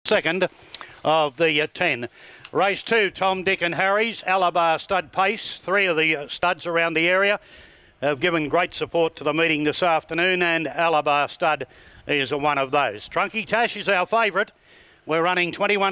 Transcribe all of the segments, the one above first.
second of the 10. Race 2, Tom, Dick and Harry's, Alabar Stud Pace. 3 of the studs around the area have given great support to the meeting this afternoon, and Alabar Stud is one of those. Trunky Tash is our favourite. We're running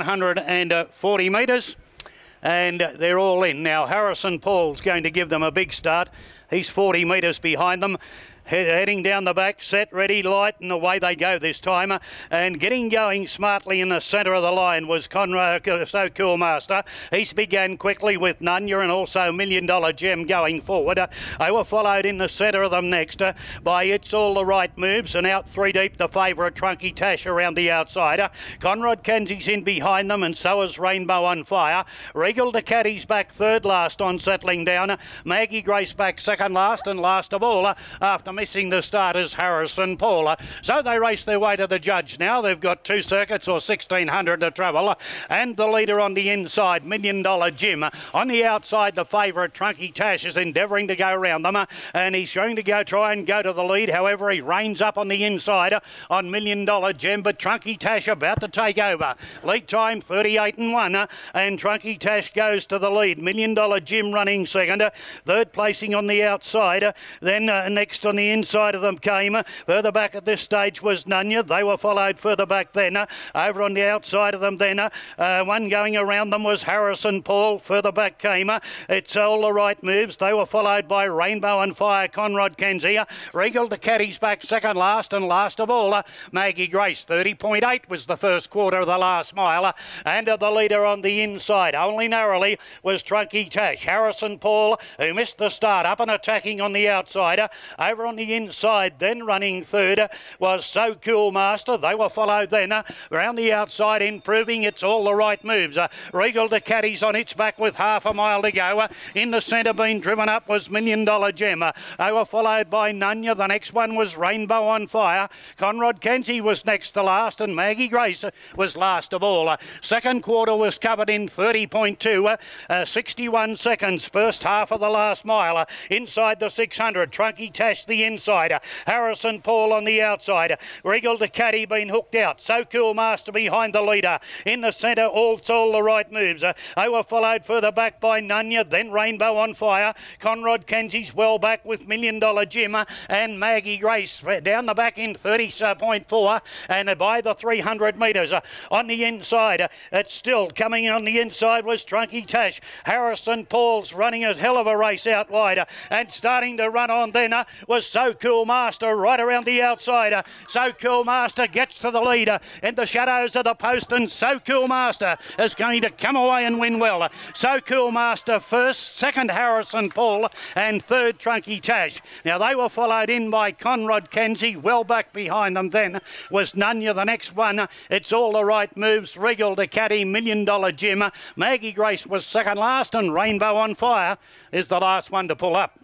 2140 metres and they're all in. Now Harrison Paul's going to give them a big start. He's 40 metres behind them. Heading down the back, set, ready, light, and away they go this time. And getting going smartly in the centre of the line was Conrad So Cool Master. He's began quickly with Nunya and also $1 Million Gem going forward. They were followed in the centre of them next by It's All the Right Moves, and out 3 deep the favourite Trunky Tash around the outside. Conrad Kenzie's in behind them, and so is Rainbow on Fire. Regal de Caddy's back third last on settling down. Maggie Grace back second last, and last of all, after missing the start, is Harrison Paul. So they race their way to the judge now. They've got 2 circuits or 1600 to travel, and the leader on the inside, $1 Million Jim. On the outside, the favourite Trunky Tash is endeavouring to go around them, and he's going to try and go to the lead. However, he reins up on the inside on $1 Million Gem, but Trunky Tash about to take over. Lead time 38-1, and Trunky Tash goes to the lead. $1 Million Jim running second, third placing on the outside. Then next on the inside of them came, further back at this stage was Nunya. They were followed further back then. Over on the outside of them then, one going around them was Harrison Paul. Further back came It's All the Right Moves. They were followed by Rainbow and Fire, Conrad Kenzie. Regal de Caddy's back second last, and last of all, Maggie Grace. 30.8 was the first quarter of the last mile, and the leader on the inside, only narrowly, was Trunky Tash. Harrison Paul, who missed the start, up and attacking on the outside. Over on the inside, then running third, was So Cool Master. They were followed then around the outside, improving It's All the Right Moves. Regal de Caddy's on its back with half a mile to go. In the centre, being driven up, was $1 Million Gem. They were followed by Nunya. The next one was Rainbow on Fire. Conrad Kenzie was next to last, and Maggie Grace was last of all. Second quarter was covered in 30.2, 61 seconds. First half of the last mile. Inside the 600, Trunky Tash the inside, Harrison Paul on the outside. Regal de Caddy been hooked out. So Cool Master behind the leader. In the centre, It's All the Right Moves. They were followed further back by Nunya, then Rainbow on Fire. Conrad Kenzie's well back with $1 Million Jim, and Maggie Grace down the back in 30.4, and by the 300 metres. On the inside, it's still coming on the inside was Trunky Tash. Harrison Paul's running a hell of a race out wide, and starting to run on then was So Cool Master right around the outside. So Cool Master gets to the leader in the shadows of the post, and So Cool Master is going to come away and win well. So Cool Master first, second Harrison Paul, and third Trunky Tash. Now they were followed in by Conrad Kenzie. Well back behind them then was Nunya. The next one, It's All the Right Moves, Regal de Caddy, $1 Million Gem. Maggie Grace was second last, and Rainbow on Fire is the last one to pull up.